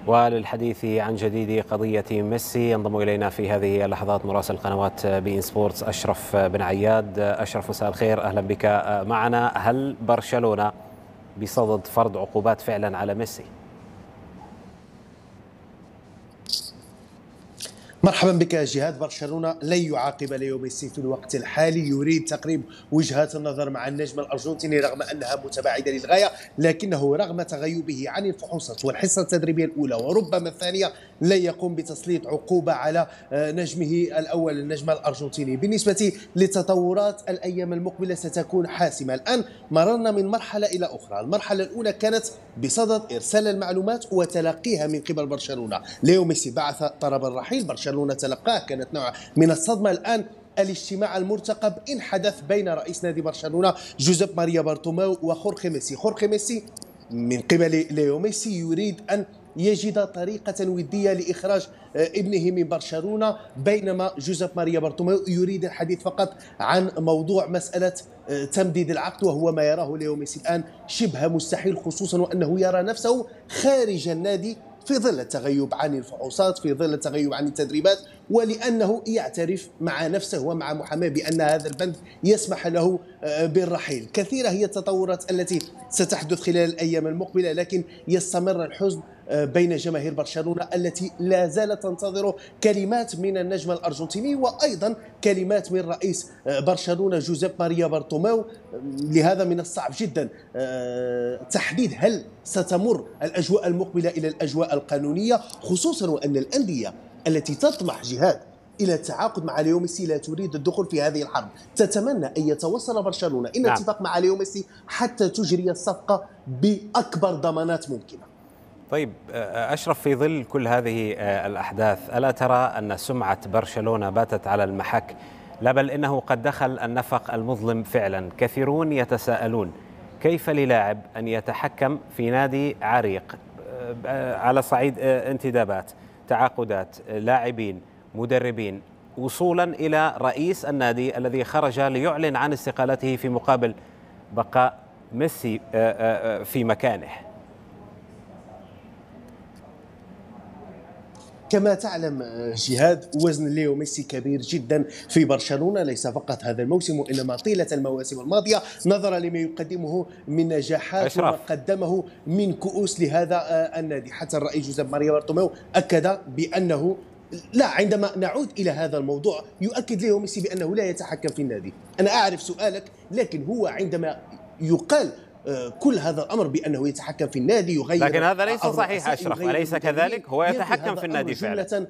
وللحديث عن جديد قضية ميسي ينضم إلينا في هذه اللحظات مراسل قنوات بي إن سبورتس أشرف بن عياد. أشرف، مساء الخير، أهلا بك معنا. هل برشلونة بصدد فرض عقوبات فعلا على ميسي؟ مرحبا بك جهاد. برشلونة لن يعاقب ليو ميسي في الوقت الحالي، يريد تقريب وجهات النظر مع النجم الأرجنتيني رغم أنها متباعدة للغاية، لكنه رغم تغيبه عن الفحوصات والحصة التدريبية الأولى وربما الثانية لن يقوم بتسليط عقوبة على نجمه الأول النجم الأرجنتيني. بالنسبة للتطورات الأيام المقبلة ستكون حاسمة. الآن مررنا من مرحلة إلى أخرى. المرحلة الأولى كانت بصدد إرسال المعلومات وتلقيها من قبل برشلونة. ليو ميسي بعث طلب الرحيل، برشلونة تلقاه، كانت نوع من الصدمة. الآن الاجتماع المرتقب إن حدث بين رئيس نادي برشلونة جوزيب ماريا بارتوميو وخورخي ميسي. خورخي ميسي من قبل ليو ميسي يريد أن يجد طريقة ودية لإخراج ابنه من برشلونة، بينما جوزيب ماريا بارتوميو يريد الحديث فقط عن موضوع مسألة تمديد العقد، وهو ما يراه ليو ميسي الآن شبه مستحيل، خصوصا وأنه يرى نفسه خارج النادي في ظل التغيب عن الفحوصات، في ظل التغيب عن التدريبات، ولأنه يعترف مع نفسه ومع محاماه بأن هذا البند يسمح له بالرحيل. كثيرة هي التطورات التي ستحدث خلال الأيام المقبلة، لكن يستمر الحزن بين جماهير برشلونة التي لا زالت تنتظر كلمات من النجم الأرجنتيني وأيضا كلمات من رئيس برشلونة جوزيب ماريا بارتوميو. لهذا من الصعب جدا تحديد هل ستمر الأجواء المقبلة إلى الأجواء القانونية، خصوصا وأن الأندية التي تطمح جهاد إلى التعاقد مع ليو ميسي لا تريد الدخول في هذه الحرب، تتمنى أن يتوصل برشلونة إلى اتفاق مع ليو ميسي حتى تجري الصفقة بأكبر ضمانات ممكنة. طيب أشرف، في ظل كل هذه الأحداث ألا ترى أن سمعة برشلونة باتت على المحك؟ لا بل إنه قد دخل النفق المظلم فعلا. كثيرون يتساءلون كيف للاعب أن يتحكم في نادي عريق على صعيد انتدابات، تعاقدات، لاعبين، مدربين، وصولا إلى رئيس النادي الذي خرج ليعلن عن استقالته في مقابل بقاء ميسي في مكانه. كما تعلم جهاد، وزن ليو ميسي كبير جدا في برشلونة، ليس فقط هذا الموسم وإنما طيلة المواسم الماضية، نظرا لما يقدمه من نجاحات وما قدمه من كؤوس لهذا النادي. حتى الرئيس جوزيب ماريا بارتوميو أكد بأنه لا، عندما نعود إلى هذا الموضوع يؤكد ليو ميسي بأنه لا يتحكم في النادي. أنا أعرف سؤالك، لكن هو عندما يقال كل هذا الأمر بأنه يتحكم في النادي يغير، لكن هذا ليس صحيح أشرف، أليس كذلك؟ هو يتحكم في النادي فعلا.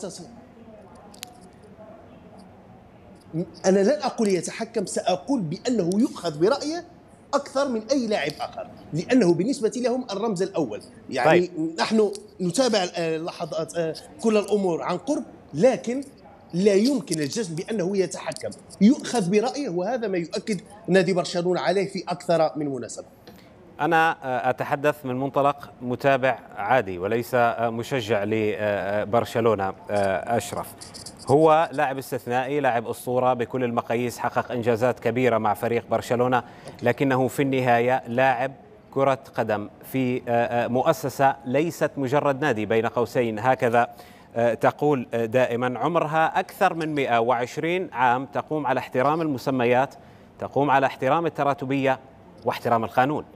أنا لن أقول يتحكم، سأقول بأنه يؤخذ برأيه أكثر من أي لاعب آخر، لأنه بالنسبة لهم الرمز الأول. يعني نحن نتابع اللحظات كل الأمور عن قرب، لكن لا يمكن الجزم بأنه يتحكم، يؤخذ برأيه، وهذا ما يؤكد نادي برشلونة عليه في أكثر من مناسبة. أنا أتحدث من منطلق متابع عادي وليس مشجع لبرشلونة. أشرف هو لاعب استثنائي، لاعب أسطورة بكل المقاييس، حقق إنجازات كبيرة مع فريق برشلونة، لكنه في النهاية لاعب كرة قدم في مؤسسة ليست مجرد نادي، بين قوسين هكذا تقول دائما، عمرها أكثر من 120 عام، تقوم على احترام المسميات، تقوم على احترام التراتبية واحترام القانون.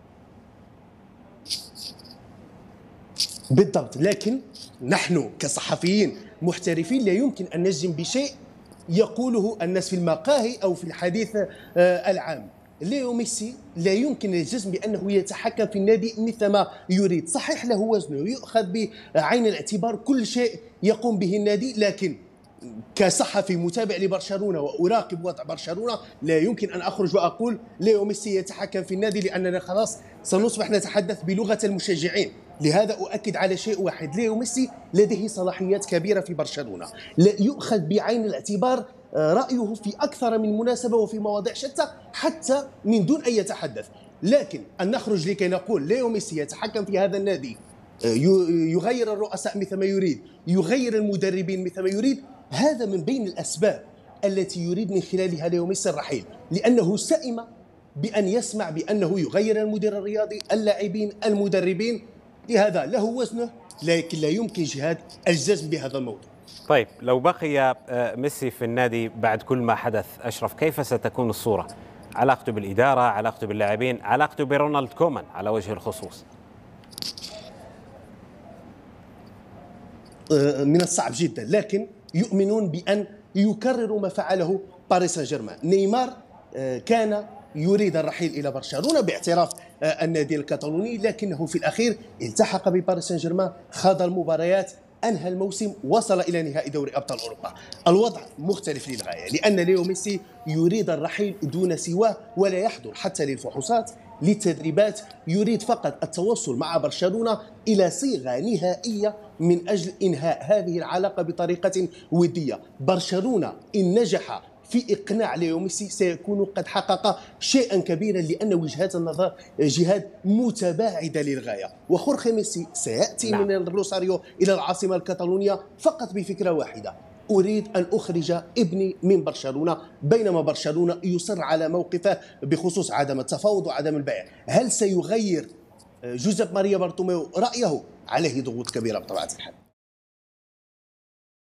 بالضبط، لكن نحن كصحفيين محترفين لا يمكن أن نجزم بشيء يقوله الناس في المقاهي أو في الحديث العام. ليو ميسي لا يمكن الجزم بأنه يتحكم في النادي مثل ما يريد. صحيح له وزنه، يؤخذ بعين الاعتبار كل شيء يقوم به النادي، لكن كصحفي متابع لبرشلونة وأراقب وضع برشلونة لا يمكن أن أخرج وأقول ليو ميسي يتحكم في النادي، لأننا خلاص سنصبح نتحدث بلغة المشجعين. لهذا أؤكد على شيء واحد، ليو ميسي لديه صلاحيات كبيرة في برشلونة، لا يؤخذ بعين الاعتبار رأيه في أكثر من مناسبة وفي مواضيع شتى حتى من دون أن يتحدث. لكن أن نخرج لكي نقول ليو ميسي يتحكم في هذا النادي، يغير الرؤساء مثل ما يريد، يغير المدربين مثل ما يريد، هذا من بين الأسباب التي يريد من خلالها ليو ميسي الرحيل، لأنه سئم بأن يسمع بأنه يغير المدير الرياضي، اللاعبين، المدربين. لهذا له وزنه لكن لا يمكن جهاد الجزم بهذا الموضوع. طيب لو بقي ميسي في النادي بعد كل ما حدث أشرف، كيف ستكون الصورة؟ علاقته بالإدارة، علاقته باللاعبين، علاقته برونالد كومان على وجه الخصوص؟ من الصعب جدا، لكن يؤمنون بأن يكرروا ما فعله باريس سان جيرمان. نيمار كان يريد الرحيل إلى برشلونة باعتراف النادي الكتالوني، لكنه في الأخير التحق بباريس سان جيرمان، خاض المباريات، أنهى الموسم، وصل إلى نهائي دوري أبطال أوروبا. الوضع مختلف للغاية، لأن ليو ميسي يريد الرحيل دون سواه، ولا يحضر حتى للفحوصات، للتدريبات، يريد فقط التوصل مع برشلونة إلى صيغة نهائية من أجل إنهاء هذه العلاقة بطريقة ودية. برشلونة إن نجح في إقناع ليو ميسي سيكون قد حقق شيئا كبيرا، لأن وجهات النظر جهات متباعدة للغاية. وخورخي ميسي سيأتي من الروساريو إلى العاصمة الكتالونية فقط بفكرة واحدة: أريد أن أخرج ابني من برشلونة، بينما برشلونة يصر على موقفه بخصوص عدم التفاوض وعدم البيع. هل سيغير جوزيف ماريا بارتوميو رأيه؟ عليه ضغوط كبيرة بطبيعة الحال.